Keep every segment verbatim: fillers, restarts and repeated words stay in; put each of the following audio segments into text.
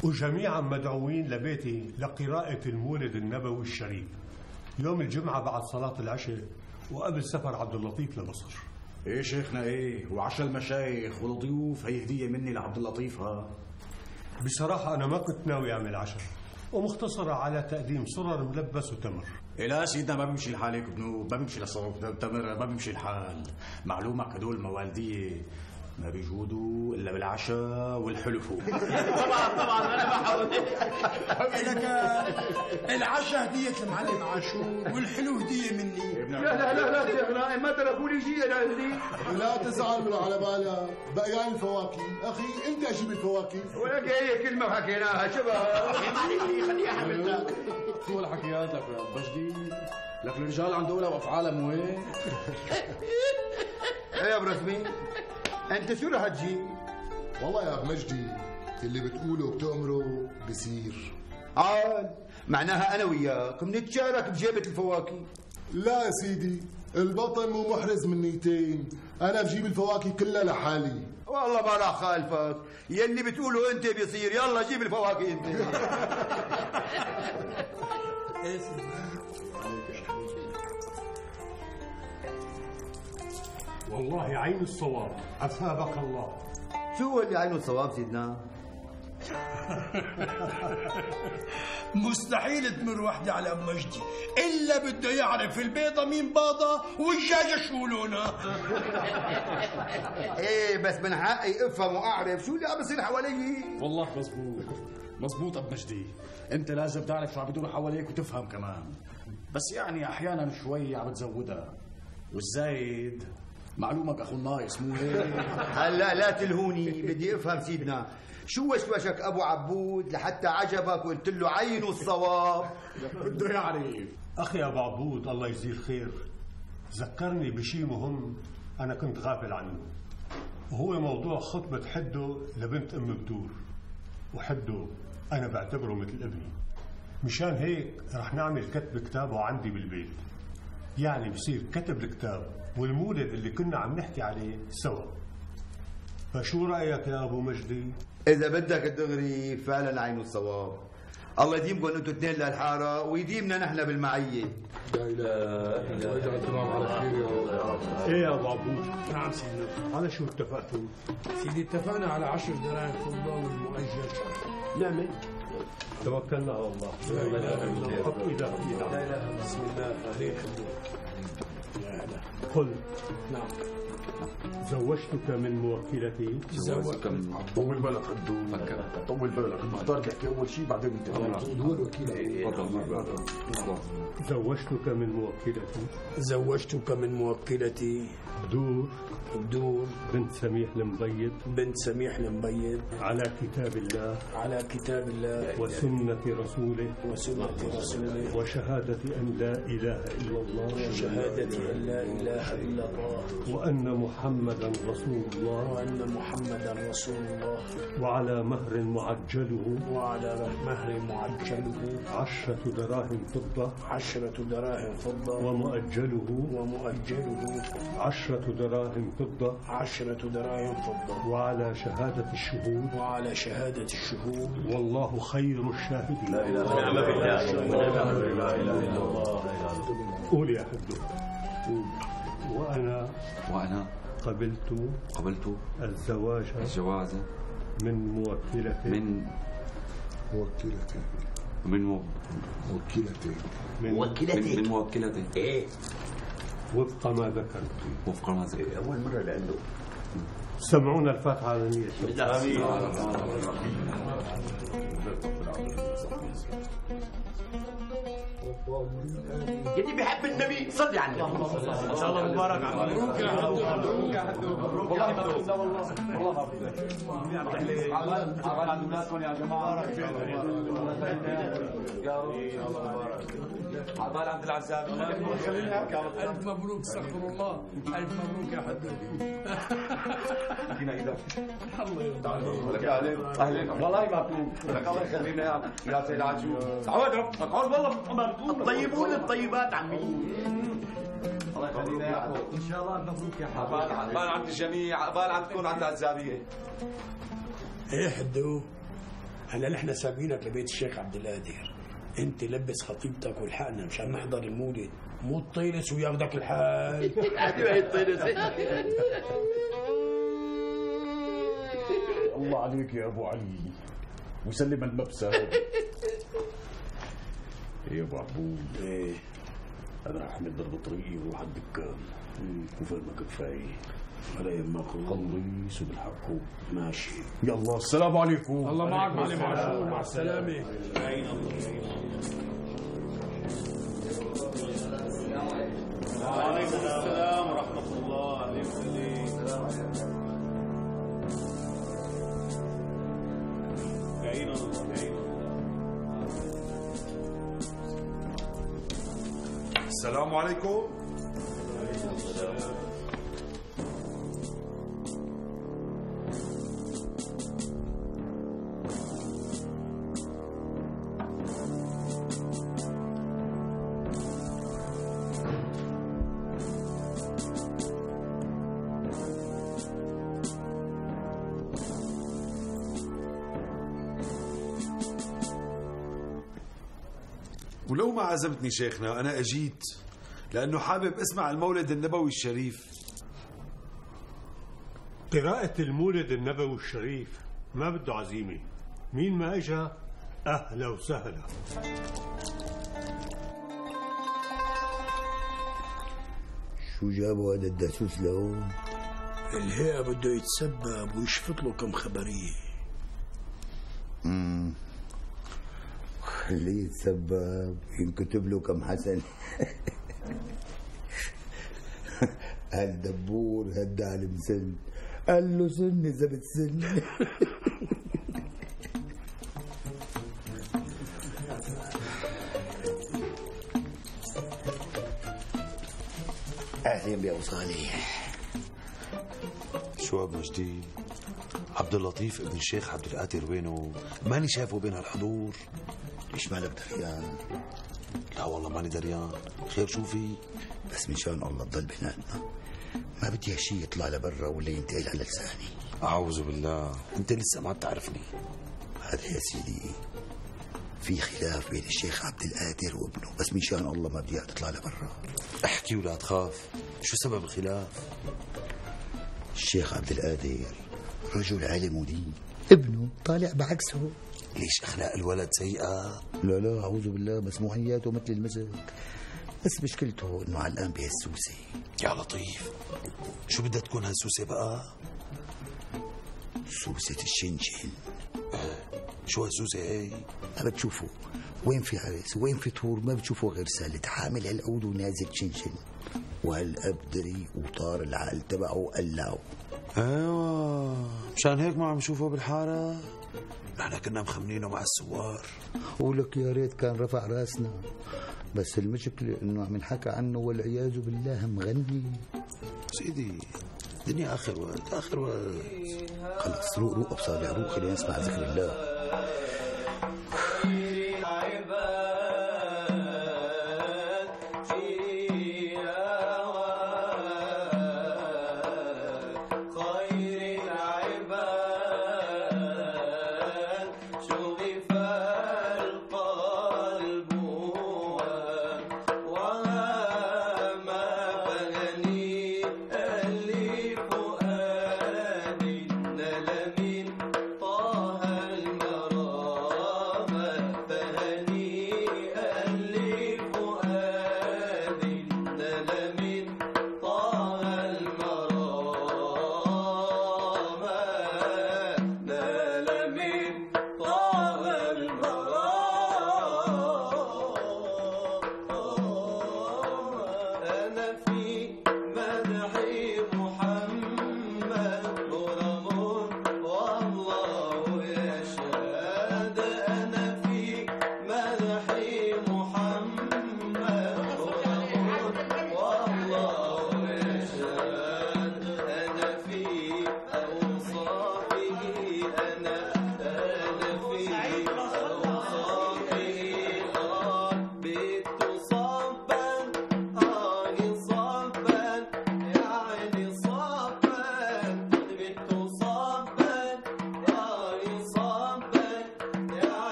وجميعا مدعوين لبيتي لقراءة المولد النبوي الشريف يوم الجمعة بعد صلاة العشاء وقبل سفر عبد اللطيف لمصر. ايه شيخنا ايه، وعشا المشايخ والضيوف هي هدية مني لعبد اللطيف. ها بصراحة أنا ما كنت ناوي أعمل عشاء، ومختصرة على تقديم صرر ملبس وتمر. إيه لا سيدنا، ما بيمشي الحال هيك بنوب، ما بيمشي لصرر تمر، ما بيمشي الحال. معلومك هدول موالدية ما بيجودوا الا بالعشاء والحلفو. طبعا طبعا انا بحاول. لك العشاء هدية المعلم عاشور والحلو هدية مني. لا لا لا لا شيخنا ما تركوا لي شيء انا هدي. لا تزعل من على بالك بقيان الفواكه، اخي انت اجيب الفواكه. ولك هي كلمة حكيناها شبه. خليها خليها حبيبنا. شو الحكيات لك يا بجدي؟ لك الرجال عندهم وافعالهم وين؟ ايه يا ابو رسمي انت شو رح تجي؟ والله يا ابو مجدي اللي بتقوله وبتأمره بصير. عال معناها انا وياك بنتشارك بجيبة الفواكه. لا يا سيدي، البطن مو محرز من نيتين، انا بجيب الفواكه كلها لحالي. والله ما راح خالفك، يلي بتقوله انت بيصير. يلا جيب الفواكه انت. والله عين الصواب، أثابك الله. شو هو اللي عينه الصواب سيدنا؟ مستحيل تمر وحدة على أم مجدي إلا بده يعرف البيضة مين باضة والدجاجة شو لونها. ايه بس من حقي افهم واعرف شو اللي عم بيصير حوالي. والله مزبوط مزبوط ابو مجدي، انت لازم تعرف شو عم بيدور حواليك وتفهم كمان، بس يعني احيانا شوي عم بتزودها، والزايد معلومك اخو النايس مو هيك؟ هلا لا تلهوني، بدي افهم سيدنا شو وشوشك ابو عبود لحتى عجبك وقلت له عينه الصواب؟ بده يعرف. أخي أبو عبود الله يجزيه خير، ذكرني بشيء مهم أنا كنت غافل عنه، وهو موضوع خطبة حده لبنت أم بدور. وحده أنا بعتبره مثل ابني، مشان هيك رح نعمل كتب كتابه عندي بالبيت، يعني بصير كتب الكتاب والمولد اللي كنا عم نحكي عليه سوا. فشو رأيك يا أبو مجدي؟ إذا بدك الدغري فعلا عينه الصواب. الله يديمكم أنتوا اثنين للحارة ويديمنا نحن بالمعية. لا اله الا الله، واجعل التمام على خير يا رب. إيه يا أبو عبود؟ نعم سيدنا. على شو اتفقتوا؟ سيدي اتفقنا على عشر دراهم فضة والمؤجل. نعمل. توكلنا على الله. لا اله الا الله. حط ايدك لا اله بسم الله عليك. يا هلا. قل. نعم. زوجتك من موكلتي. زوجتك من طول بالك حدو، طول بالك، المختار بيحكي اول شيء بعدين انت. هو الوكيل. زوجتك من موكلتي. زوجتك من موكلتي بدور بدور بنت سميح المبيض بنت سميح المبيض على كتاب الله على كتاب الله وسنة رسوله وسنة رسوله وشهادة أن لا إله إلا الله وشهادة أن لا إله إلا الله وأن محمدا رسول الله وأن محمدا رسول الله وعلى مهر معجله وعلى مهر معجله عشرة دراهم فضة عشرة دراهم فضة ومؤجله ومؤجله عشرة دراهم فضة عشرة دراهم فضة وعلى شهادة الشهود وعلى شهادة الشهود والله خير الشاهدين. لا إله إلا الله. قول يا حدو. وأنا وأنا قبلت قبلت الزواج الجواز من موكلتي من موكلتي من مو... موكلتي من, من, من موكلتي إيه وفق ما ذكرت. وفق ما ذكرت. أول مرة لعنده. سمعونا الفاتحة على نية. يلي بيحب النبي صلي على النبي. إن شاء الله مبارك عليك. مبروك يا حدو. مبروك يا حدو. والله مبروك. لا والله والله مبروك. عقبال عند اولادكم يا جماعه. يا رب. عقبال عبد العزاب. الف مبروك. استغفر الله. الف مبروك يا حدو. حكينا ايدك. الله يرضى لك اهلين اهلين والله مبروك. لك الله يخلينا يا يا سيد عجوز. عود عود والله الطيبون الطيبات عمي. الله يخلينا يا عدو. ان شاء الله مبروك يا حدو. عقبال عند الجميع، عقبال عندكم عند العزابيه. ايه حدو هلا نحن سابقينك لبيت الشيخ عبد القادر، انت لبس خطيبتك والحقنا مشان نحضر المولد، مو تطيلس وياخدك الحال. الله عليك يا ابو علي وسلم المبسم. يا ابو عبود ايه انا رح احمل ضرب طريقي واروح على الدكان وفهمك كفايه. ولا يهمك خلص وبالحقه ماشي. يلا السلام عليكم. الله معك معلم عاشور، مع السلامه. وعليكم السلام ورحمة الله. عليكم السلام عليكم. ولو ما عزمتني شيخنا أنا أجيت لأنه حابب أسمع المولد النبوي الشريف. قراءة المولد النبوي الشريف ما بده عزيمة، مين ما اجا أهلا وسهلا. شو جابوا هذا الدسوس لهون؟ الهيئة بده يتسبب ويشفط له كم خبرية. امم خليه يتسبب ينكتب له كم حسن. هالدبور هدى على المسن، قال له سن اذا بتسن. اهلا يا ابو صالح. شو ابو مجدي؟ عبد اللطيف ابن الشيخ عبد القادر وينه؟ ماني شايفه بين هالحضور. ليش مالك دريان؟ لا والله ماني دريان. خير شو في؟ بس من شان الله تضل بيناتنا، ما بدي هالشي يطلع لبرا ولا ينتقل على لساني. اعوذ بالله، انت لسه ما بتعرفني. هذا يا سيدي في خلاف بين الشيخ عبد القادر وابنه، بس من شان الله ما بدي اياها تطلع لبرا. احكي ولا تخاف، شو سبب الخلاف؟ الشيخ عبد القادر رجل علم ودين، ابنه طالع بعكسه. ليش اخلاق الولد سيئة؟ لا لا اعوذ بالله، بس معياته مثل المسك، بس مشكلته انه علقان بهالسوسه. يا لطيف، شو بدها تكون هالسوسه بقى؟ سوسه الشنشن. اه. شو هالسوسه هي؟ ما بتشوفوا وين في عرس وين في طور، ما بتشوفوا غير سالة حامل هالعود ونازل شنشن، وهالابدري وطار العقل تبعه وقلعه. ايوه مشان هيك ما عم نشوفه بالحاره. نحن كنا مخمنينه مع السوار. ولك يا ريت كان رفع راسنا، بس المشكله انه عم ينحكى عنه والعياذ بالله مغني. سيدي الدنيا اخر وقت اخر وقت. خلص روق روق ابو صالح، روق خلينا نسمع ذكر الله.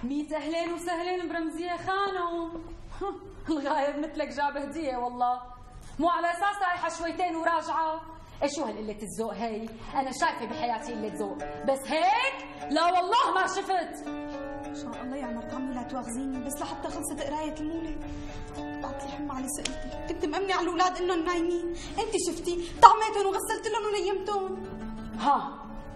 ميت اهلين وسهلين برمزيه خانم. الغايب مثلك جاب هديه والله، مو على اساس رايحه شويتين وراجعه. ايش شو هالقله الذوق هي؟ انا شايفه بحياتي قله ذوق، بس هيك لا والله ما شفت. ان شاء الله يا مرت عمي لا تواخذيني، بس لحتى خلصت قرايه المولد بعطي حمى على سئلتي. كنت مأمنه على الاولاد انهم نايمين، انت شفتي طعميتهم وغسلت لهم ونيمتهم. ها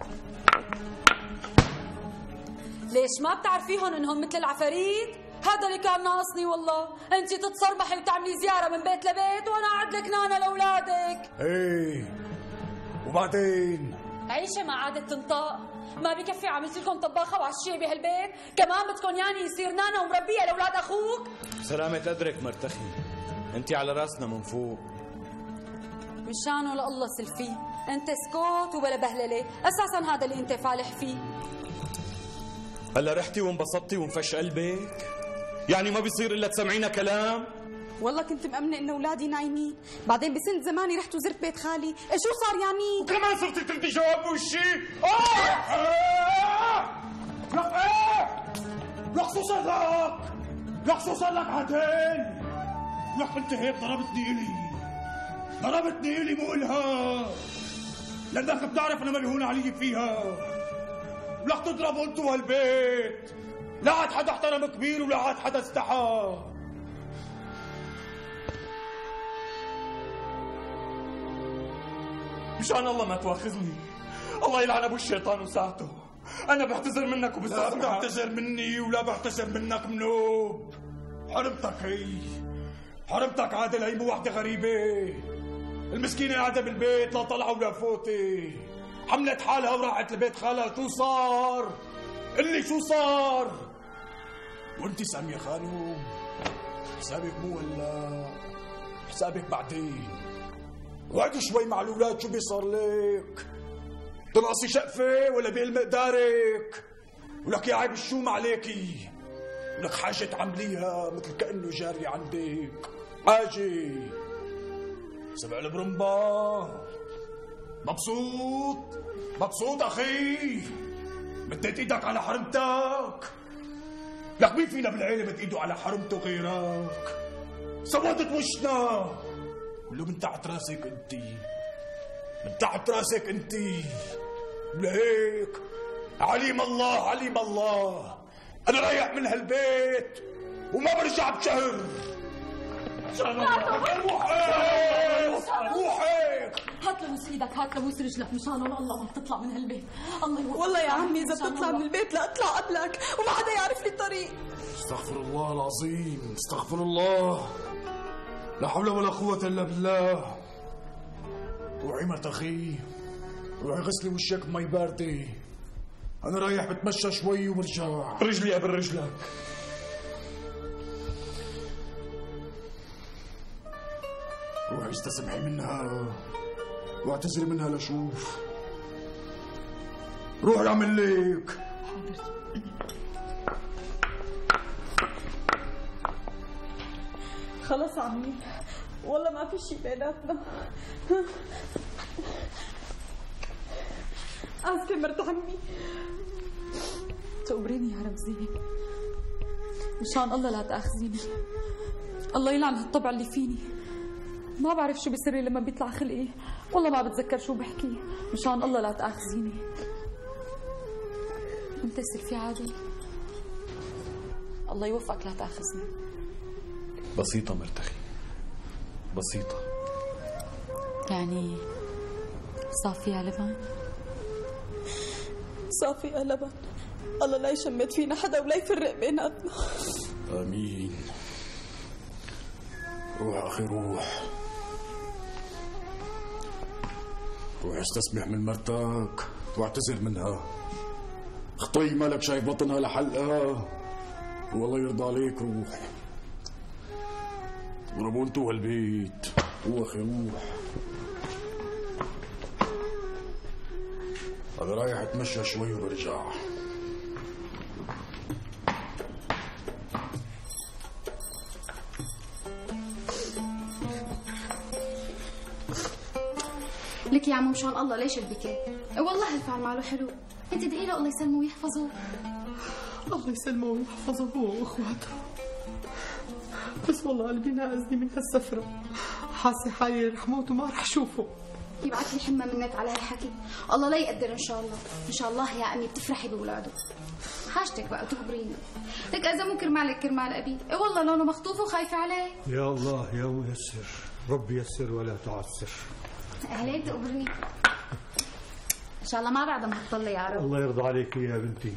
ليش ما بتعرفيهم انهم مثل العفاريت؟ هذا اللي كان ناقصني والله، انت تتصرمحي وتعملي زياره من بيت لبيت وانا اقعد لك نانا لاولادك. ايه وبعدين عيشه ما عادت تنطق، ما بكفي عملت لكم طباخه وعشيه بهالبيت، كمان بدكم ياني يصير نانا ومربيه لاولاد اخوك؟ سلامة قدرك مرتخي، انت على راسنا من فوق. مشانه لله سلفي، انت سكوت وبلا بهلله، اساسا هذا اللي انت فالح فيه. هلا رحتي وانبسطتي وانفش قلبك؟ يعني ما بيصير الا تسمعينا كلام؟ والله كنت مأمنة انه اولادي نايمين، بعدين بسنت زماني رحت وزرت بيت خالي، ايش شو صار يعني؟ وكمان صرتي تردي جواب بوشي؟ اه لك ايه؟ لك شو صار لك؟ لك شو صار لك عدل؟ لك انت هيك ضربتني الي، ضربتني الي مو الها، لانك بتعرف انا ملهون علي فيها. لك تضربوا انتوا هالبيت، لا عاد حدا احترم كبير ولا عاد حدا استحى. مشان الله ما تواخذني، الله يلعن ابو الشيطان وساعته. انا بعتذر منك وبستسمحك. لا بعتذر مني ولا بعتذر منك منوب، حرمتك هي، حرمتك عادل. هي مو وحده غريبه، المسكينه قاعده بالبيت لا طلعه ولا فوتي، حملت حالها وراحت لبيت خالها. شو صار؟ قلي شو صار؟ وانت سامية خانم حسابك مو ولا حسابك بعدين. وقعدي شوي مع الاولاد، شو بيصير لك؟ تنقصي شقفه ولا بمقدارك؟ ولك يا عيب الشوم عليكي، ولك حاجه تعمليها مثل كانه جاري عندك، حاجه. سبع البرمبا مبسوط؟ مبسوط اخي؟ مديت ايدك على حرمتك؟ لك مين فينا بالعيله مد ايده على حرمته غيرك؟ سودت وشنا ولو من تحت راسك انت، من تحت راسك انت. لهيك عليم الله عليم الله، انا رايح من هالبيت وما برجع بشهر. روحي هات لمس ايدك، هات لمس رجلك، مشان الله ما بتطلع من هالبيت. الله يوفقك. والله يا عمي اذا بتطلع من البيت لا اطلع قبلك وما حدا يعرف لي الطريق. استغفر الله العظيم، استغفر الله، لا حول ولا قوة الا بالله. روحي مرت اخي، روحي غسلي وشك بمي باردة، انا رايح بتمشى شوي وبرجع. رجلي قبل رجلك. روحي استسمحي منها واعتذري منها لشوف. روحي اعمل لك. خلص عمي والله ما في شي بيناتنا. اسفه مرت عمي. تقبريني يا رمزية، مشان الله لا تاخذيني. الله يلعن هالطبع اللي فيني، ما بعرف شو بسري لما بيطلع خلقي، والله ما بتذكر شو بحكي. مشان الله لا تاخذيني. انت سلفي عادل، الله يوفقك لا تاخذني. بسيطة مرتخي، بسيطة. يعني صافية لبن؟ صافية لبن، الله لا يشمت فينا حدا ولا يفرق بيناتنا. امين. روح اخي روح، روح استسمح من مرتك واعتذر منها. خطي مالك شايف بطنها لحلقها، والله يرضى عليك. روح اضربوا انتوا هالبيت. روح اخي روح، انا رايح اتمشى شوي وبرجع. لك يا عمو مشان الله ليش البكي؟ والله هالفعل ماله حلو، انت ادعي له الله يسلمه ويحفظه. الله يسلمه ويحفظه هو واخواته. بس والله قلبي ناقزني من هالسفرة، حاسة حالي رح موت وما رح شوفه. يبعث لي حمى منك على هالحكي، الله لا يقدر ان شاء الله. ان شاء الله يا امي بتفرحي باولاده. حاجتك بقى تخبريني، لك اذا مو كرمالك كرمال ابي، اي والله لونه مخطوف وخايفه عليه. يا الله يا ميسر، رب يسر ولا تعسر. اهلين تخبرني ان شاء الله ما بعد ما تطلي يا رب. الله يرضى عليك يا بنتي.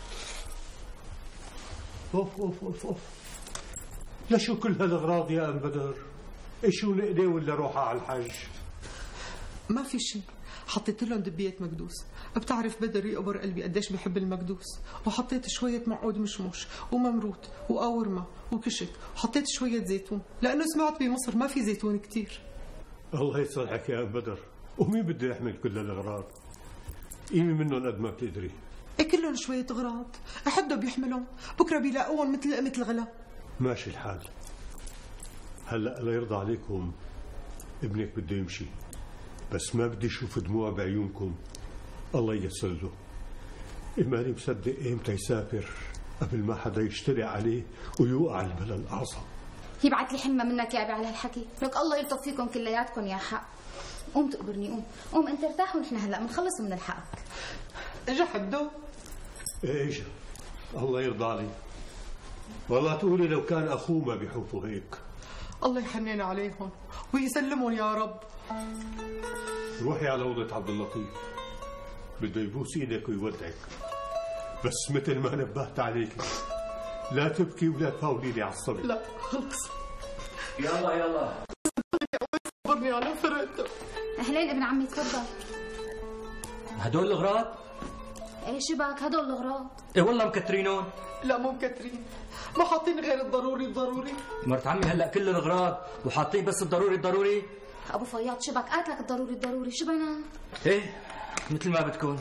اوف اوف اوف اوف، لشو كل هالاغراض يا ام بدر؟ ايشو نقدي ولا روحة على الحج؟ ما في شيء، حطيت لهم دبية مكدوس. بتعرف بدر يقبر قلبي قديش بحب المكدوس، وحطيت شوية معقود مشموش وممروت وقاورما وكشك، وحطيت شوية زيتون لأنه سمعت بمصر ما في زيتون كتير. الله يصلحك يا ام بدر، ومين بده يحمل كل هالاغراض؟ قيمي منهم قد ما بتقدري. ايه كلهم شوية اغراض، حدا بيحملهم، بكره بيلاقوهم مثل قمة الغلا. ماشي الحال. هلا الله يرضى عليكم، ابنك بده يمشي، بس ما بدي اشوف دموع بعيونكم. الله ييسر له. ماني مصدق ايمتى يسافر قبل ما حدا يشتري عليه ويوقع البلا الاعظم. يبعث لي حمى منك يا ابي على هالحكي، لك الله يلطف فيكم كلياتكم يا حق. قوم تقبرني، قوم قوم انت ارتاح ونحن هلا بنخلص من الحقك. اجا حده؟ ايه اجا، الله يرضى عليه. والله تقولي لو كان اخوه ما بيحوفوا هيك. الله يحنن عليهم ويسلمهم يا رب. روحي على اوضه عبد اللطيف، بده يبوس ايدك ويودعك، بس مثل ما نبهت عليك لا تبكي ولا تفاولي لي على الصبي. لا خلص. يلا يلا صبرني على فرقته. اهلين ابن عمي، تفضل. هدول الاغراض؟ ايه شبك هدول الاغراض؟ ايه والله مكترينهم. لا مو مكترين، ما حاطين غير الضروري الضروري. مرت عمي هلا كل الاغراض وحاطين بس الضروري الضروري. ابو فياض شبك قاتلك الضروري الضروري، شو بنا؟ ايه مثل ما بتكون.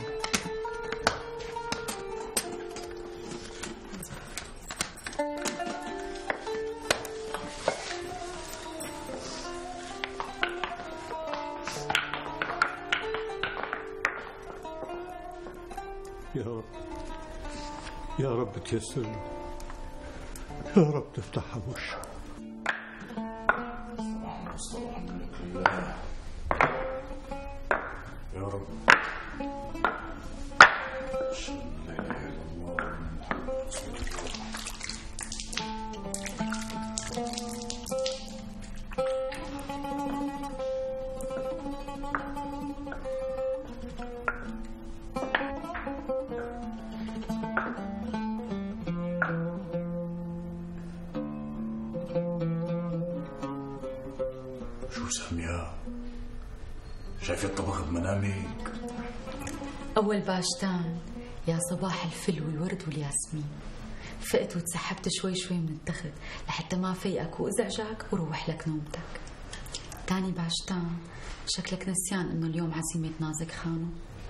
يا رب يا رب تيسر له، يا رب تفتحها وش. يا رب. لا اله الا الله. شو سامية؟ شايفة الطبخ بمنامك؟ أول باشتان يا صباح الفل والورد والياسمين. فقت وتسحبت شوي شوي من التخت لحتى ما فيقك وازعجك وروح لك نومتك. تاني باشتان شكلك نسيان انه اليوم عزيمة نازك خانو.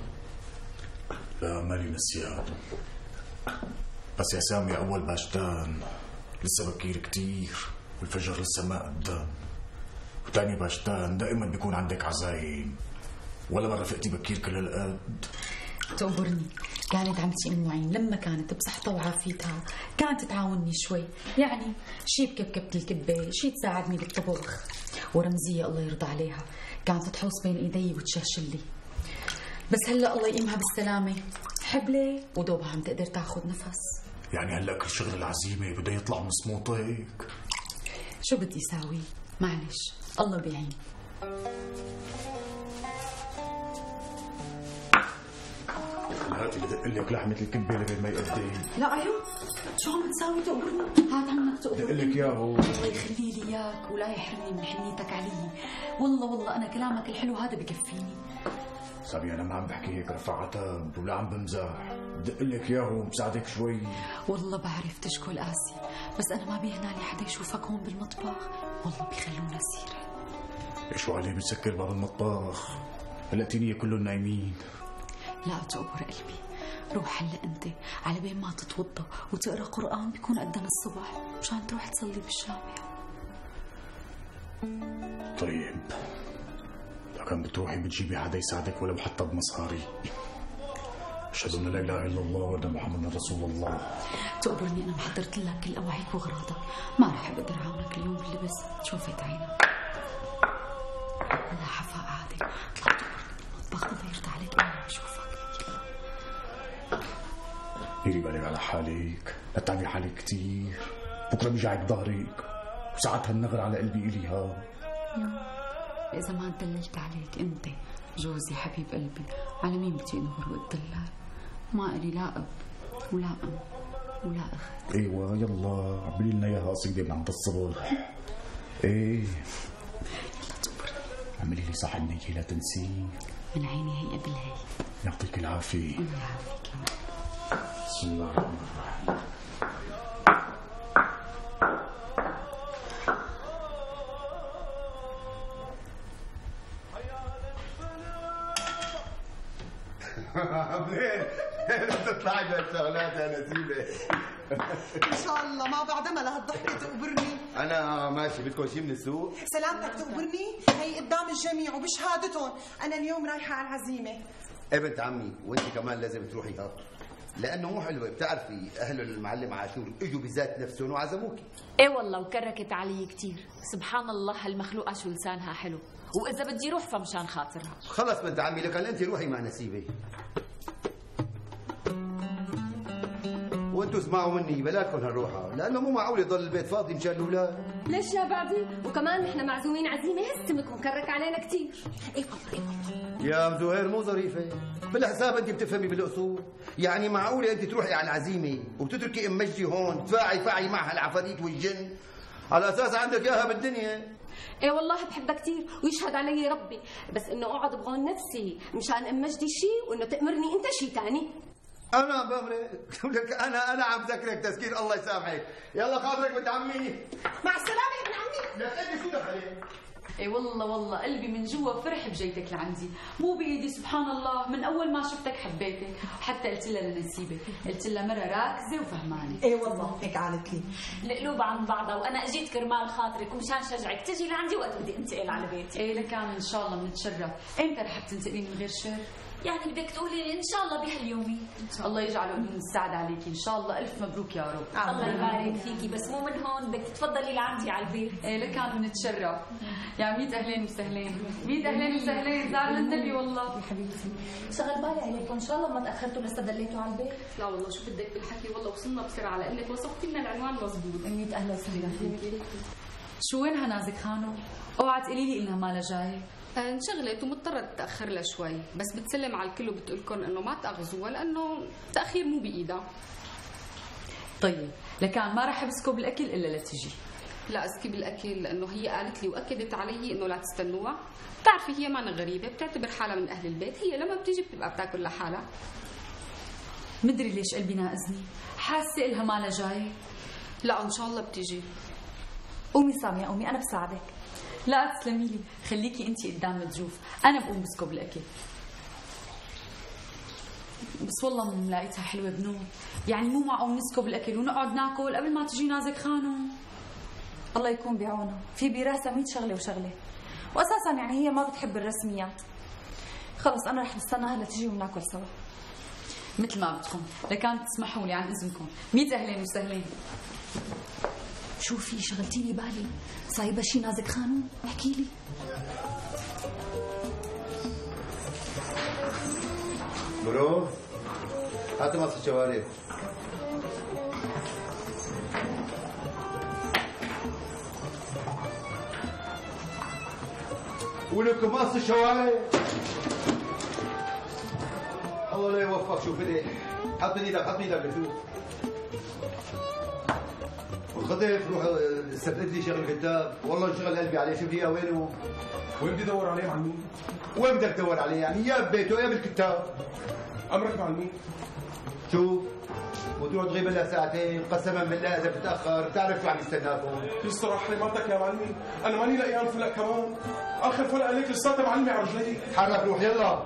لا مالي نسيان، بس يا سامي أول باشتان لسه بكير كتير والفجر لسه ما قدام، وتاني باشتان دائما بيكون عندك عزايم، ولا مرة فقتي بكير كل هالقد. تقبرني، كانت عمتي ام معين لما كانت بصحتها وعافيتها كانت تعاونني شوي، يعني شي بكبكبة الكبة، شي تساعدني بالطبخ. ورمزية الله يرضى عليها كانت تحوص بين ايدي وتشرشلي، بس هلا الله يقيمها بالسلامة، حبلة ودوبها عم تقدر تاخذ نفس. يعني هلا كل شغل العزيمة بده يطلع من صموطك. شو بدي ساوي؟ معلش الله بيعين. هاتي بدق لك لحمة الكبة لبين ما يقدم. لا ايوه، شو عم تساوي تقبرني؟ هات عنك تقبرني. بدق لك ياهو. الله يخلي لي اياك ولا يحرمني من حنيتك علي. والله والله انا كلامك الحلو هذا بكفيني. سامي انا ما عم بحكي هيك رفعة ولا عم بمزح، بدق لك ياهو بساعدك شوي. والله بعرف تشكل قاسي، بس انا ما بيهنالي حدا يشوفك هون بالمطبخ، والله بيخلونا سيره. شو عليه بتسكر باب المطبخ؟ هلا تيني كلهم نايمين. لا تقبر قلبي، روح هلا انت على بين ما تتوضا وتقرا قران بيكون قدنا الصبح مشان تروح تصلي بالجامع. طيب لو كان بتروحي بتجيبي حدا يساعدك ولو حتى بمصاري. أشهد أن لا إله إلا الله وأن محمدا رسول الله. تقبرني أنا محضرت لك كل أواعيك وأغراضك، ما رح أقدر أعاونك اليوم باللبس، شوفت عينك. أنا حفا قاعدة، المطبخ الله يرضى عليك أنا بشوفك. ديري بالك على حالك، لا تتعبي حالك كتير، بكرة بيجعك ظهرك، وساعتها النغر على قلبي إلي ها. إذا ما دللت عليك أنت جوزي حبيب قلبي، على مين بدي انهر واتدلل؟ ما إلي لا أب ولا أم ولا أخت. ايوه يلا عبلي لنا اياها قصيدة من عند الصبح. ايه يلا تقبرني. اعملي لي صحن نية لا تنسيه. من عيني هي قبل هي. يعطيك العافية. الله يعافيك. بسم الله الرحمن الرحيم. منين؟ بتطلعي بهالشغلات يا نسيبة؟ ان شاء الله ما بعد ما لهالضحكة تقبرني. أنا ماشي، بدكم شيء من السوق؟ سلامتك تقبرني؟ هي قدام الجميع وبشهادتهم، أنا اليوم رايحة على العزيمة. إيه بنت عمي، وأنت كمان لازم تروحي ها، لأنه مو حلوة، بتعرفي أهل المعلم عاشور إجوا بذات نفسهم وعزموكي. إيه والله وكركت علي كتير، سبحان الله هالمخلوقة شو لسانها حلو، وإذا بدي روح فمشان خاطرها. خلص بنت عمي، لكن أنت روحي مع نسيبة. وانتوا اسمعوا مني بلاكم هالروحه، لانه مو معقول يضل البيت فاضي مشان الاولاد. ليش يا بعدي؟ وكمان نحن معزومين عزيمه هسه مكرك علينا كثير. اي والله اي والله يا ام زهير مو ظريفه، بالحساب انت بتفهمي بالاصول، يعني معقوله انت تروحي على العزيمه وتتركي ام مجدي هون تفاعي فاعي معها العفاريت والجن على اساس عندك اياها بالدنيا؟ ايه والله بحبها كثير ويشهد علي ربي، بس انه اقعد بغون نفسي مشان ام مجدي شيء وانه تامرني انت شيء ثاني. انا بامرك لك، انا انا عم ذكرك تذكير الله يسامحك. يلا خاطرك بنت عمي. مع السلامه يا ابن عمي. لا تقلي شو دخلك؟ اي والله والله قلبي من جوا فرح بجيتك لعندي، مو بايدي سبحان الله، من اول ما شفتك حبيتك، وحتى قلت لها لنسيبه، قلت لها مره راكزه وفهمانه. اي والله هيك قالت لي. القلوب عن بعضها، وانا اجيت كرمال خاطرك ومشان شجعك تجي لعندي وقت بدي انتقل على بيتي. ايه لكان ان شاء الله بنتشرف، امتى رح تنتقلين من غير شر؟ يعني بدك تقولي ان شاء الله بهاليومين. الله يجعله من السعد عليكي ان شاء الله، الف مبروك يا رب. الله يبارك فيكي، بس مو من هون، بدك تتفضلي لعندي على البيت. ايه لكان بنتشرف. يا ميت اهلين وسهلين، ميت اهلين وسهلين، زعل النبي والله. يا حبيبتي شغل بالي عليكم، ان شاء الله ما تاخرتوا لاستدليتوا على البيت. لا والله شو بدك بالحكي، والله وصلنا بسرعه لانك وصفتي لنا العنوان مضبوط. ميت اهلا وسهلا فيكي. شو وينها نازك خانو؟ اوعى تقولي لي انها مالها جايه. انشغلت ومضطرة تتأخر لها شوي، بس بتسلم على الكل وبتقول لكم انه ما تأخذوها لانه التأخير مو بإيدها. طيب لكان ما راح ابسكوا بالاكل الا لتجي. لا اسكي بالاكل لانه هي قالت لي واكدت علي انه لا تستنوها. بتعرفي هي مانا غريبة، بتعتبر حالها من اهل البيت، هي لما بتيجي بتبقى بتاكل لحالها. مدري ليش قلبي ناقزني، حاسة إلها مالها جاي. لا ان شاء الله بتيجي. قومي سامية قومي انا بساعدك. لا تسلمي لي، خليكي انت قدام الضيوف، انا بقوم بسكب الاكل. بس والله ملاقيتها حلوه بنوم، يعني مو معقول نسكب الاكل ونقعد ناكل قبل ما تجي نازك خانو. الله يكون بعونه، في براسها مية شغله وشغله، واساسا يعني هي ما بتحب الرسميات. خلص انا رح بستناها لتجي وناكل سوا. مثل ما بدكم، لكان تسمحوا لي عن اذنكم. ميت اهلين وسهلين. شوفي شغلتيني بالي، صايبه شي نازك خانو؟ احكي لي. برو هات مصر الشوارع. ولكم مصر الشوارع. الله لا يوفق. شوف بدي حط ايدك، حط ايدك بشوف. والخطيف روح استفدت لي شغل كتاب، والله انشغل قلبي عليه. شوف لي وينه؟ وين بدي ادور عليه معلمين؟ وين بدك تدور عليه يعني؟ يا ببيته يا بالكتاب. امرك معلمين. شوف وتروح تغيب لها ساعتين، قسما بالله اذا بتاخر بتعرف شو عم يستناكم. يستراح حرماتك يا معلمين، انا ماني لاقيان فلق كمان، اخر فلق عليك لساتها معلمي على رجلي. حرك روح يلا.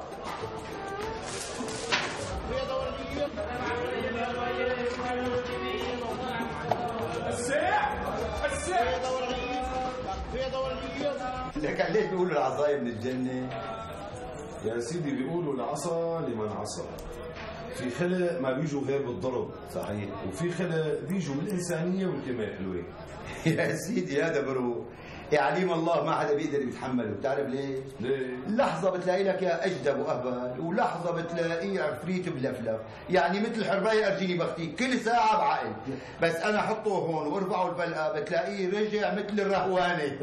الساع الساع لك ليش بيقولوا العصاية من الجنة؟ يا سيدي بيقولوا العصا لمن عصى، في خلق ما بيجوا غير بالضرب صحيح، وفي خلق بيجوا من الانسانيه والكلمه الحلوه. يا سيدي هذا برو يا عليم الله ما حدا بيقدر يتحمله، بتعرف ليه؟ ليه؟ لحظة بتلاقي لك يا أجدب وأهبل، ولحظة بتلاقيه عفريت بلفلف، يعني مثل حرباية أرجيني بختي، كل ساعة بعقل، بس أنا حطه هون وارفعه الفلقة بتلاقيه رجع مثل الرهوانة.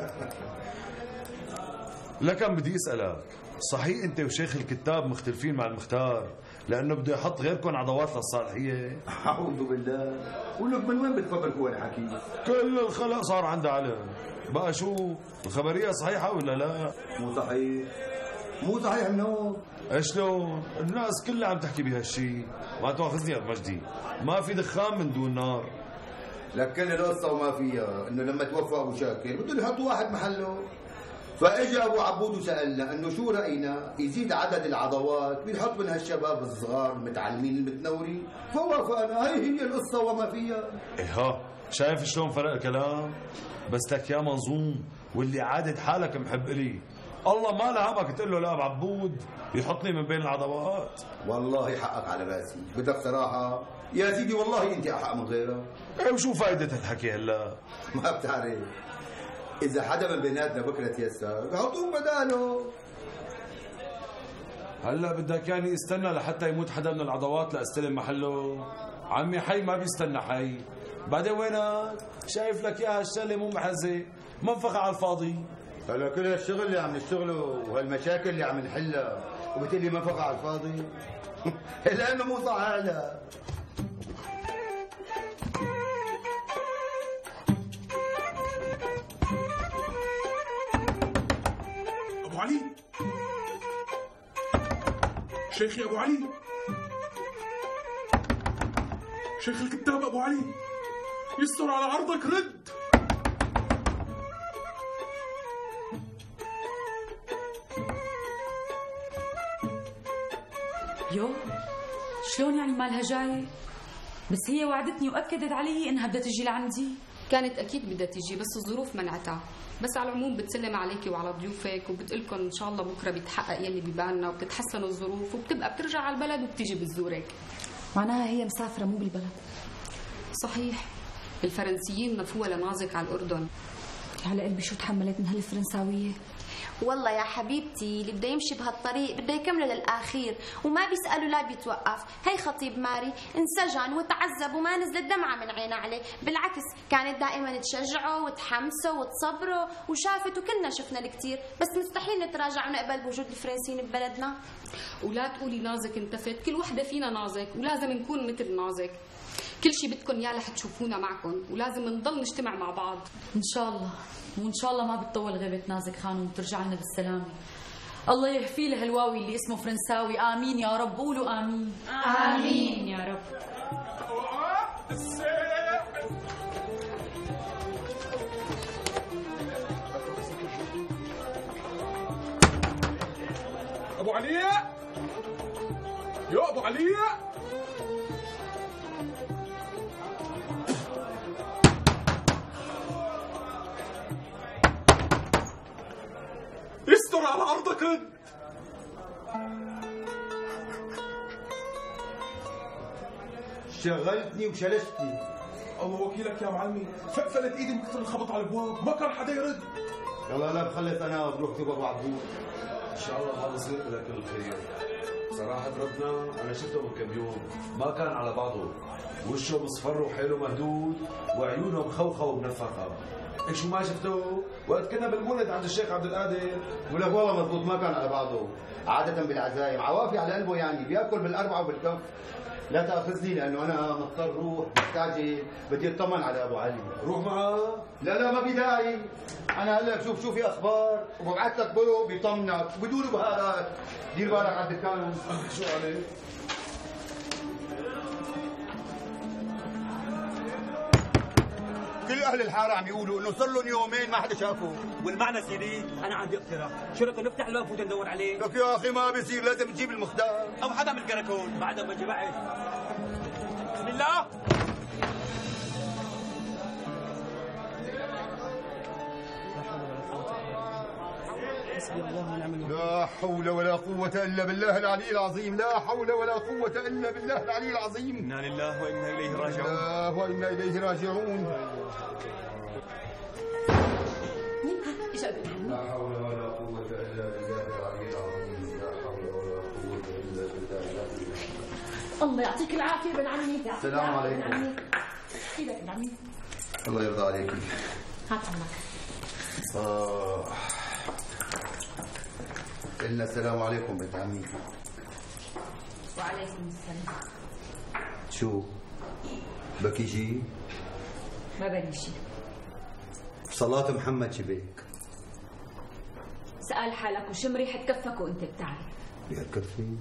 لكن بدي أسألك، صحيح أنت وشيخ الكتاب مختلفين مع المختار لأنه بده يحط غيركم عضوات للصالحية؟ أعوذ بالله، ولك من وين بتفبركوا الحكي؟ كل الخلق صار عنده علم، بقى شو الخبرية صحيحة ولا لا؟ مو صحيح مو صحيح منو؟ شلون؟ الناس كلها عم تحكي بهالشيء، ما تواخذني يا مجدي، ما في دخان من دون نار. لك كل القصة وما فيها انه لما توفى ابو شاكر بده يحط واحد محله. فاجى ابو عبود وسالنا انه شو راينا يزيد عدد العضوات بنحط من هالشباب الصغار المتعلمين المتنورين، فوافقنا. هي هي القصة وما فيها. ايه ها، شايف شلون فرق الكلام؟ بس لك يا منظوم واللي عادت حالك محب إلي، الله ما لهمك تقول له لا ابو عبود يحطني من بين العضوات. والله حقك على راسي، بدك صراحة يا سيدي والله انت احق من غيرك. ايه وشو فايدة هالحكي هلا؟ ما بتعرف اذا حدا من بيناتنا بكره تيسر بحطوه بداله. هلا بدك يعني استنى لحتى يموت حدا من العضوات لاستلم محله؟ عمي حي ما بيستنى حي. بعدين وينك؟ شايف لك يا هالشغله مو محزه، منفخه على الفاضي. هلا كل هالشغل اللي عم نشتغله وهالمشاكل اللي عم نحلها وبتقول لي منفخه على الفاضي؟ لانه مو صح هلا. ابو علي، شيخي ابو علي، شيخ الكتاب ابو علي، يستر على عرضك، رد. يو شلون يعني مالها جايه؟ بس هي وعدتني واكدت علي انها بدها تجي لعندي. كانت اكيد بدها تجي بس الظروف منعتها، بس على العموم بتسلم عليكي وعلى ضيوفك وبتقلكم ان شاء الله بكره بيتحقق يلي ببالنا وبتتحسن الظروف وبتبقى بترجع على البلد وبتيجي بتزورك. معناها هي مسافره مو بالبلد؟ صحيح، الفرنسيين نفوها لنازك على الاردن. على قلبي شو تحملت من هالفرنساويه. والله يا حبيبتي اللي بده يمشي بهالطريق بده يكمله للآخير وما بيسأله لا بيتوقف. هي خطيب ماري انسجن وتعذب وما نزلت دمعة من عينه عليه، بالعكس كانت دائما تشجعه وتحمسه وتصبره وشافت وكلنا شفنا الكثير، بس مستحيل نتراجع ونقبل بوجود الفرنسيين ببلدنا. ولا تقولي نازك انتفت، كل وحدة فينا نازك ولازم نكون مثل نازك. كل شيء بدكم اياه رح تشوفونا معكم ولازم نضل نجتمع مع بعض ان شاء الله. وان شاء الله ما بتطول غيبه نازك خانم وترجع لنا بالسلامه. الله يهفي له الواوي اللي اسمه فرنساوي. امين يا رب. قولوا امين. امين يا رب. ابو علي، يا ابو علي، استر على عرضك، رد. شغلتني وشلشتني. الله وكيلك يا معلمي، فقفلت ايدي من كثر الخبط على الابواب، ما كان حدا يرد. يلا لا بخلص انا وبروح شوف ابو عبود. ان شاء الله ما بصير لك الخير. صراحة ربنا أنا شفته من كم يوم ما كان على بعضه، وشه مصفر وحيله مهدود وعيونه مخوخة ومنفخة. إيه شو ما شفته؟ وقت كنا بالمولد عند الشيخ عبد القادر. ولك والله مضبوط ما كان على بعضه، عادة بالعزايم عوافي على قلبه، يعني بياكل بالأربعة وبالكف. لا تأخذني لأنه أنا مضطر روح مستعجل، بدي أطمن على أبو علي. روح معه؟ لا لا ما في داعي، أنا هلا بشوف شو في أخبار وببعث لك برو بيطمنك بدون بهارات. دير بالك على الدكان. شو عليك؟ كل اهل الحاره عم يقولوا انه صار لهم يومين ما حدا شافه. والمعنى سيدي انا عندي اقتراح، شو رايكم نفتح الباب وندور عليه؟ لك يا اخي ما بيصير، لازم تجيب المختار او حدا من الكراكون بعد ما جمعت. بسم الله. حسبي الله ونعم الوكيل. لا حول ولا قوة إلا بالله العلي العظيم، لا حول ولا قوة إلا بالله العلي العظيم. إنا لله وإنا إليه راجعون. الله وإنا إليه راجعون. لا حول ولا قوة إلا بالله العلي العظيم، لا حول ولا قوة إلا بالله العلي العظيم. الله يعطيك العافية ابن عمي. السلام عليكم. كيفك ابن عمي؟ الله يرضى عليك. هات عمك. آه. قلنا السلام عليكم بنت عمي. وعليكم السلام. شو؟ بكي شي؟ ما بني شي. صلاة محمد شبيك. سأل حالك وشم ريحة كفك وانت بتعرف. يا كفي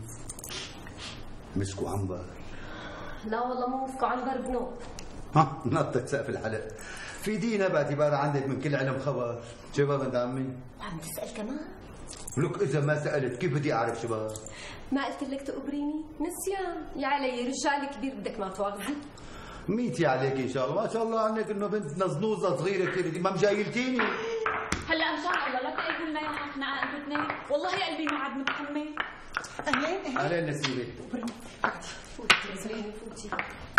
مسكوا عنبر. لا والله مو مسكوا عنبر بنوب. ها نطت سقف الحلق. في دينا باعتبار عندك من كل علم خبر. شباب بنت عمي؟ وعم تسأل كمان؟ لك إذا ما سألت كيف بدي أعرف شباب؟ ما قلت لك تقبريني؟ نسيان. يا علي رجال كبير بدك ما تواخذي. ميتي عليك إن شاء الله، ما شاء الله عنك إنه بنت نزنوزة صغيرة كذا، ما مجايلتيني. هلا ان شاء الله لا تقلبوا لنا يا خناقه انتوا اثنين، والله قلبي ما عاد متحمل. اهلين اهلين نسيبة. فوتي زلمه فوتي.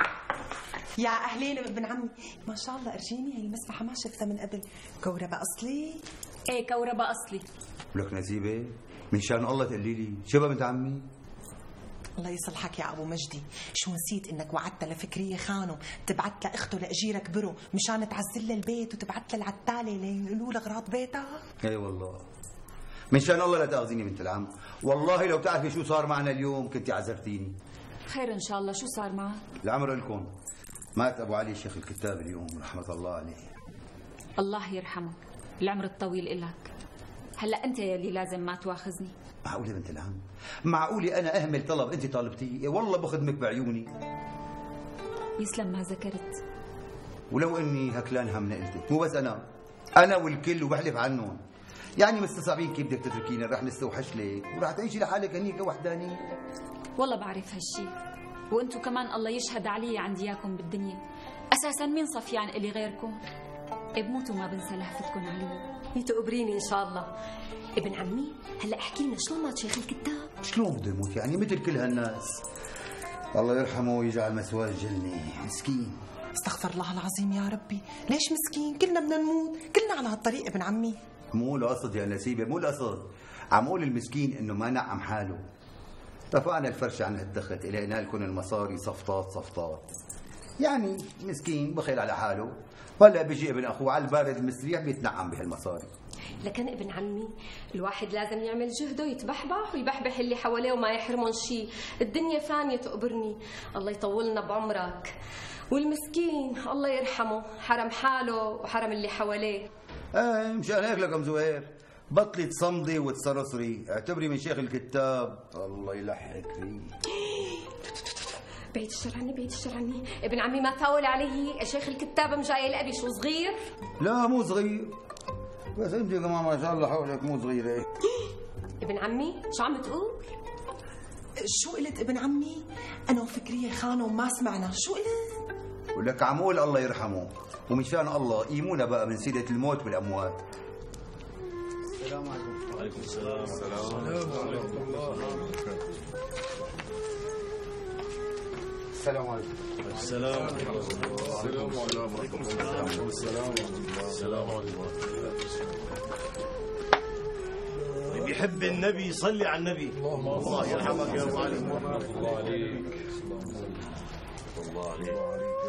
يا اهلين ابن عمي، ما شاء الله ارجيني هي المسبحه ما شفتها من قبل، كوربه اصلي؟ ايه كوربه اصلي. لك نسيبة من شان الله تقولي لي شباب بنت عمي. الله يصلحك يا ابو مجدي، شو نسيت انك وعدت لفكريه خانم تبعت لاخته لاجيرك برو مشان تعزل لها البيت وتبعت لها العتاله لينقلوا لها اغراض بيتها؟ اي والله من شان الله لا تاخذيني بنت العم، والله لو تعرفي شو صار معنا اليوم كنتي عذرتيني. خير ان شاء الله. شو صار معك؟ العمر لكم مات ابو علي شيخ الكتاب اليوم رحمه الله عليه. الله يرحمك، العمر الطويل إلك. هلا انت يلي لازم ما تواخذني. معقوله بنت العم؟ معقوله انا اهمل طلب انت طالبتيه؟ والله بخدمك بعيوني. يسلم ما ذكرت. ولو اني هكلان هم نقلتك، مو بس انا، انا والكل وبحلف عنهم. يعني مستصعبين كيف بدك تتركيني، رح نستوحش لك ورح تعيشي لحالك هنيك وحدانيه. والله بعرف هالشي، وانتو كمان الله يشهد علي عندي اياكم بالدنيا. اساسا مين صفيان الي غيركم؟ بموت وما بنسى لهفتكم علي. يتقبريني ان شاء الله. ابن عمي هلا احكي لنا شلون مات شيخ الكتاب؟ شلون بده يموت يعني مثل كل هالناس؟ الله يرحمه ويجعل مسواه الجنه. مسكين. استغفر الله العظيم يا ربي، ليش مسكين؟ كلنا بدنا نموت، كلنا على هالطريق ابن عمي. مو القصد يا نسيبه، مو القصد. عم اقول المسكين انه ما نعم حاله. رفعنا الفرش عن هالدخت، الينا لكم المصاري صفطات صفطات. يعني مسكين بخيل على حاله، هلا بيجي ابن اخوه على البارد المستريح بيتنعم بهالمصاري. لكن ابن عمي الواحد لازم يعمل جهده يتبحبح ويبحبح اللي حواليه وما يحرمهم شيء. الدنيا فانيه تقبرني. الله يطولنا بعمرك. والمسكين الله يرحمه حرم حاله وحرم اللي حواليه. ايه مشان هيك لكم زهير بطلي تصمدي وتصرصري، اعتبري من شيخ الكتاب الله يلحق فيه. بعيد الشر عني، بعيد الشر عني. ابن عمي ما تاول علي، شيخ الكتاب مجاي لأبي شو صغير؟ لا مو صغير، بس انت كمان ما شاء الله حولك مو صغيرة. ابن عمي شو عم تقول؟ شو قلت ابن عمي؟ انا وفكريه خانه وما سمعنا، شو قلت؟ ولك عم اقول الله يرحمه ومشان الله قيمونا بقى من سيرة الموت والاموات. السلام عليكم. وعليكم السلام. السلام عليكم. السلام عليكم. السلام عليكم. السلام عليكم. السلام عليكم. السلام عليكم. اللي بيحب النبي يصلي على النبي. الله يرحمك يا ابو علي. الله عليك. الله عليك.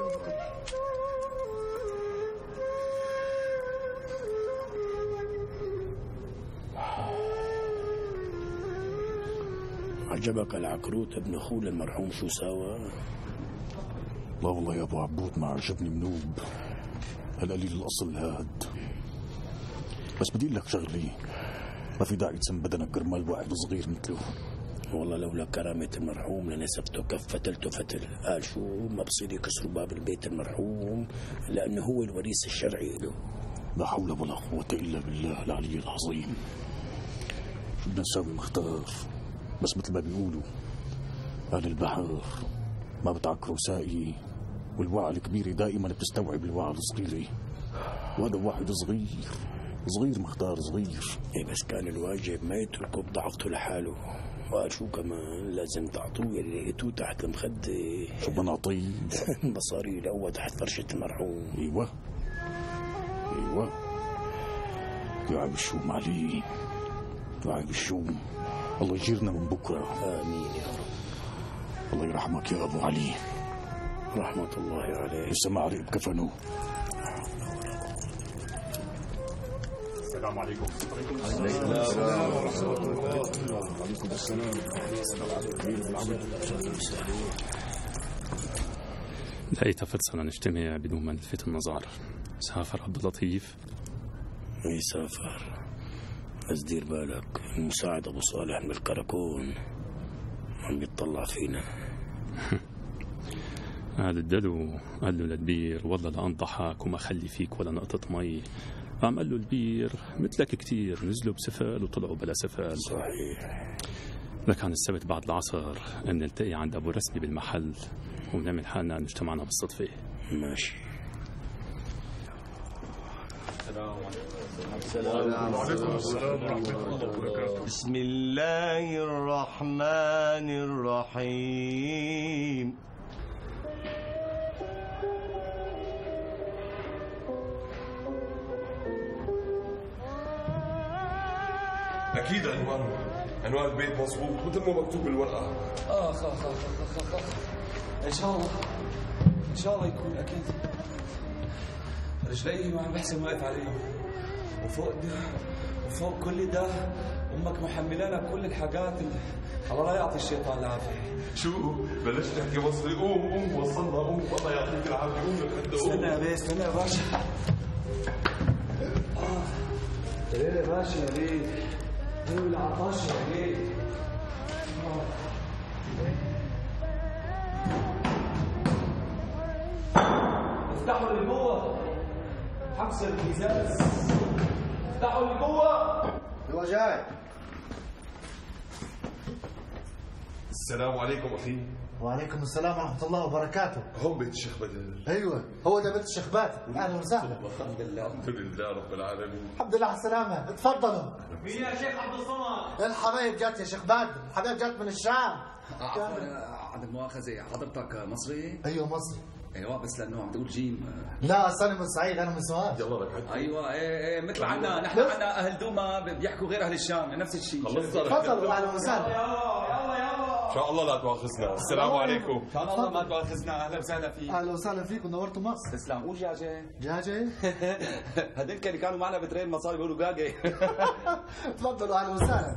عجبك العكروت ابن اخوه المرحوم شو ساوى؟ لا والله يا ابو عبود ما عجبني منوب هالقليل الاصل هاد. بس بدي لك شغلي، ما في داعي تسم بدنك كرمال واحد صغير مثله. والله لولا كرامة المرحوم لنسبته كف فتلته فتل. قال شو ما بصير يكسروا باب البيت المرحوم لأنه هو الوريث الشرعي له. لا حول ولا قوة إلا بالله العلي العظيم. شو بدنا نساوي مختار؟ بس مثل ما بيقولوا أهل البحر ما بتعكروا ساقي، والوعى الكبيرة دائما بتستوعب الوعى الصغيرة، وهذا واحد صغير صغير مختار صغير. إيه بس كان الواجب ما يتركه بضعفته لحاله. وقال شو كمان لازم تعطوه اللي لقيتوه تحت المخدة. شو بدنا نعطيه؟ مصاري القوة تحت فرشة المرحوم. ايوه ايوه يا عم الشوم علي، يا عم الشوم، الله يجيرنا من بكره. امين يا رب. الله يرحمك يا ابو علي. رحمة الله عليه. لسه ما عرق بكفنه. السلام عليكم. وعليكم السلام ورحمة الله. وعليكم السلام. لقيتها فرصة نجتمع بدون ما نلفت النظر. سافر عبد اللطيف. اي سافر، بس دير بالك المساعد ابو صالح من الكراكون عم يتطلع فينا. هذا الدلو قال له للبير والله لأنضحك وما خلي فيك ولا نقطة مي. قام قال له البير مثلك كتير نزلوا بسفل وطلعوا بلا سفل. صحيح. لكان السبت بعد العصر ان نلتقي عند ابو رسمي بالمحل ونعمل حالنا ان اجتمعنا بالصدفة. ماشي. السلام عليكم. السلام ورحمة الله وبركاته. بسم الله الرحمن الرحيم. اكيد عنوان عنوان البيت مظبوط مثل ما مكتوب بالورقه. اخ اخ اخ اخ اخ ان شاء الله ان شاء الله يكون اكيد. رجلي ما عم بحسن واقف عليهم، وفوق ده وفوق كل ده امك محملانا كل الحاجات اللي الله لا يعطي الشيطان العافيه. شو بلشت تحكي مصري؟ قوم قوم وصلنا قوم الله يعطيك العافيه. قوم لك استنى يا بيه استنى يا باشا. اه ايه يا باشا يا بيه ايه العطاش يا بيه. افتحوا اللي جوه حبس الازاز. افتحوا اللي جوه. هو جاي. السلام عليكم اخي. وعليكم السلام ورحمة الله وبركاته. هون بيت الشيخ بدر. ايوه هو ده بيت الشيخ بدر. اهلا وسهلا. الحمد لله. الحمد لله رب العالمين. الحمد لله على السلامة، اتفضلوا. مين يا شيخ عبد الصمد؟ الحبايب جات يا شيخ بدر، الحبايب جات من الشام. عفوا عند المؤاخذة حضرتك مصري؟ ايوه مصري. ايوه بس لانه عم تقول جيم. لا اصل انا من صعيد، انا من سوهاج. يلا لك حكي. ايوه ايه ايه مثل عنا نحن عنا اهل دوما بيحكوا غير اهل الشام نفس الشيء. تفضلوا اهلا وسهلا. يلا يلا يلا ان شاء الله لا تواخذنا. السلام عليكم. ان شاء الله ما تواخذنا. اهلا وسهلا فيك. اهلا وسهلا فيكم، نورتوا مصر. تسلم. وجاجة جاجة هذول اللي كانوا معنا بترين المصاري بيقولوا جاجة. تفضلوا اهلا وسهلا.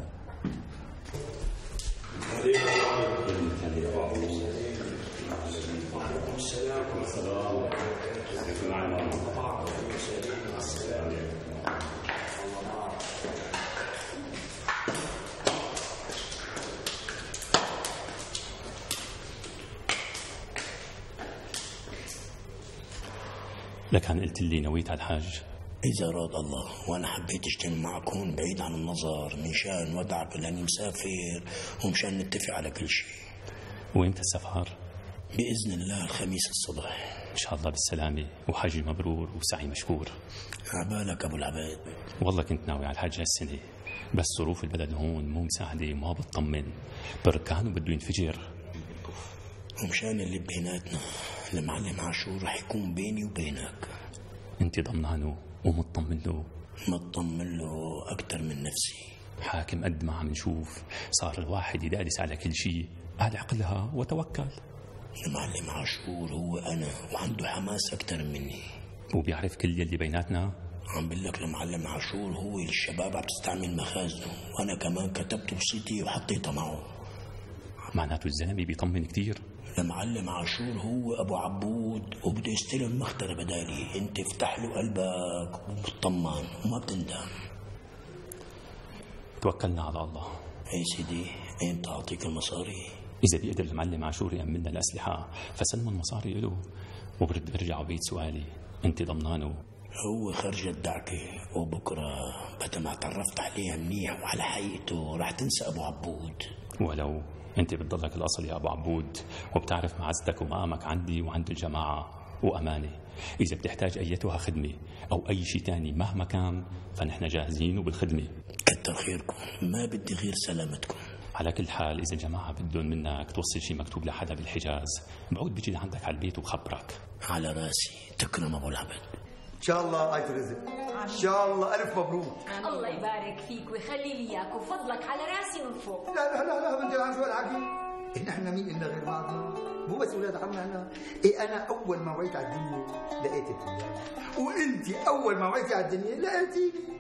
لكان قلت لي نويت على الحج. إذا أراد الله، وأنا حبيت أجتمع معكم بعيد عن النظر مشان ودعكم لأني مسافر ومشان نتفق على كل شيء. وإمتى السفر؟ بإذن الله الخميس الصبح. إن شاء الله بالسلامة وحج مبرور وسعي مشكور. عبالك أبو العباد. والله كنت ناوي على الحج هالسنة، بس ظروف البلد هون مو مساعدة، ما بتطمن، بركان وبده ينفجر. ومشان اللي بيناتنا المعلم عاشور رح يكون بيني وبينك. انت ضمنانه ومطمن له؟ مطمن له أكتر من نفسي. حاكم قد ما عم نشوف صار الواحد يدارس على كل شيء، قال عقلها وتوكل. المعلم عاشور هو أنا وعنده حماس أكتر مني، وبيعرف كل يلي بيناتنا. عم بقول لك المعلم عاشور هو الشباب عم تستعمل مخازنه، وأنا كمان كتبت وصيتي وحطيتها معه. معناته الزلمة بيطمن كتير. المعلم عاشور هو أبو عبود وبده يستلم مخترة بدالي. انت افتح له قلبك وبتطمن وما بتندم. توكلنا على الله. اي سيدي امتى اعطيك المصاري؟ اذا بيقدر المعلم عاشور يأمن لنا الاسلحه فسلم المصاري له، وبرد برجع وبيت سؤالي، انت ضمنانه؟ هو خرج الدعكه، وبكره بعد ما تعرفت عليه منيح وعلى حقيقته راح تنسى ابو عبود. ولو انت بتضلك الاصل يا ابو عبود، وبتعرف معزتك ومقامك عندي وعند الجماعه. وأمانة. إذا بتحتاج أيتها خدمة أو أي شيء تاني مهما كان فنحن جاهزين وبالخدمة. كتر خيركم، ما بدي غير سلامتكم. على كل حال إذا الجماعة بدهم منك توصل شيء مكتوب لحدا بالحجاز بعود بيجي لعندك على البيت وبخبرك. على راسي، تكرم أبو العبد. إن شاء الله آية رزق، إن شاء الله ألف مبروك. الله يبارك فيك ويخلي لي إياك وفضلك على راسي من فوق. لا لا لا لا بنت العم شو الحكي؟ إن إحنا مين إلا غير بعضنا؟ مو بس أولاد عمنا أنا، إيه أنا أول ما وعيت على الدنيا لقيتك إياي، وأنت أول ما وعيتي على الدنيا لقيتيني.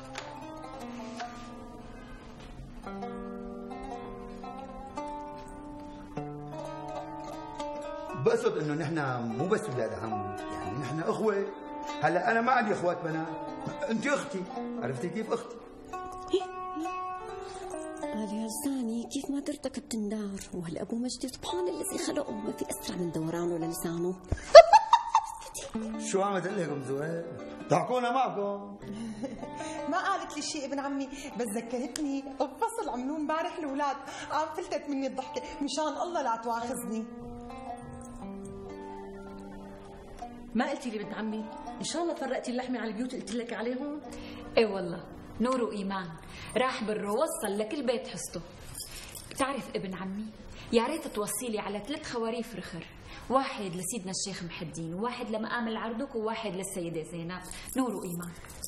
بقصد انه نحن مو بس ولاد عم، يعني نحن اخوه. هلا انا ما عندي اخوات بنات، انت اختي، عرفتي كيف اختي؟ قال يا لساني كيف ما ترتكبت النار، وهلا ابو مجدي سبحان الذي خلقه ما في اسرع من دورانه للسانه. شو عم تقول لكم زوال؟ ضحكونا معكم. ما قالت لي شيء ابن عمي، بس ذكرتني بفصل عملوه امبارح الاولاد، عم فلتت مني الضحكه، مشان الله لا تواخذني. ما قلتي لي بنت عمي ان شاء الله فرقتي اللحمه على البيوت اللي قلت لك عليهم؟ ايه والله نور وايمان راح برو وصل لكل بيت حصته. بتعرف ابن عمي يا ريت توصي لي على ثلاث خواريف رخر، واحد لسيدنا الشيخ محي الدين، وواحد لمقام العردك، وواحد للسيده زينب. نور وايمان.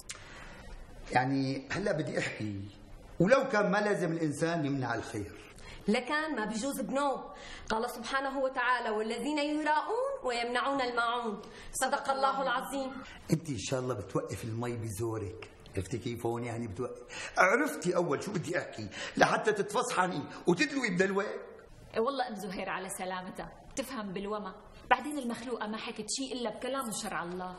يعني هلا بدي احكي، ولو كان ما لازم الانسان يمنع الخير، لكان ما بيجوز بنوم. قال سبحانه وتعالى والذين يراؤون ويمنعون الماعون. صدق الله العظيم. انت ان شاء الله بتوقف المي بزورك، عرفتي كيف هون يعني بتوقف؟ عرفتي اول شو بدي احكي لحتى تتفصحني وتدلوي بدلوك؟ اي والله ام زهير على سلامتها، بتفهم بالوما. بعدين المخلوقه ما حكت شيء الا بكلام وشرع الله.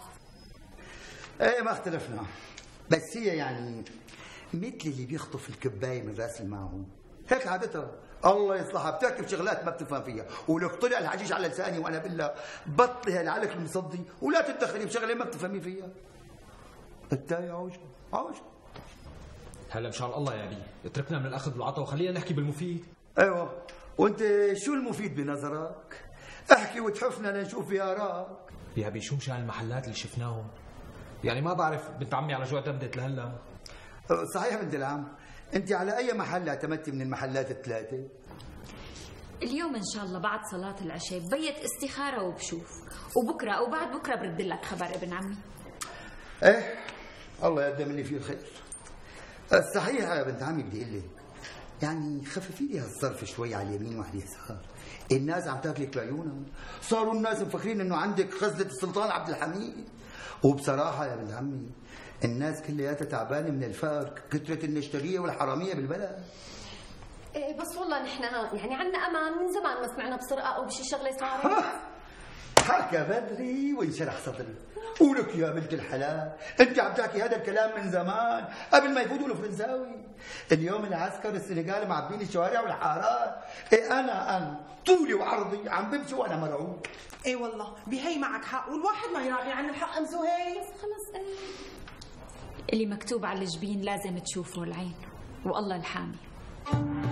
ايه ما اختلفنا، بس هي يعني مثل اللي بيخطف الكبايه من راس الماعون، هيك عادتها. الله يصلحها، بتحكي بشغلات ما بتفهم فيها، ولك طلع الحجيج على لساني وانا بالله بطلي هالعلك المصدي ولا تتدخلي بشغله ما بتفهمي فيها. التاي عوج عوج. هلا مشان الله يا ابي اتركنا من الاخذ والعطاء وخلينا نحكي بالمفيد. ايوه، وانت شو المفيد بنظرك؟ احكي وتحفنا لنشوف يا راك. يا ابي شو مشان المحلات اللي شفناهم؟ يعني ما بعرف بنت عمي على شو اعتمدت لهلا. صحيح بنت العم، انت على اي محل اعتمدتي من المحلات الثلاثه؟ اليوم ان شاء الله بعد صلاه العشاء ببيت استخاره وبشوف، وبكره او بعد بكره برد لك خبر ابن عمي. ايه الله يقدم لي فيه الخير. صحيح يا بنت عمي بدي اقول لك، يعني خففي لي هالصرف شوي على اليمين وعلى اليسار، الناس عم تاكلك لعيونهم، صاروا الناس مفكرين انه عندك خزنة السلطان عبد الحميد. وبصراحه يا بنت عمي الناس كلياتها تعبانه من الفقر، كثره النشتريه والحراميه بالبلد. إيه بس والله نحن يعني عنا امان من زمان ما سمعنا بسرقه او بشي شغله صارت. حكى بدري وانشرح صدري. قولك يا بنت الحلال، انت عم تحكي هذا الكلام من زمان قبل ما يفوتوا الفرنساوي. اليوم العسكر السنغالي معبين الشوارع والحارات، إيه انا انا طولي وعرضي عم بمشي وانا مرعوب. ايه والله بهي معك حق، والواحد ما يراغي عن الحق ام زهير. خلص ايه اللي مكتوب على الجبين لازم تشوفه العين، والله الحامي.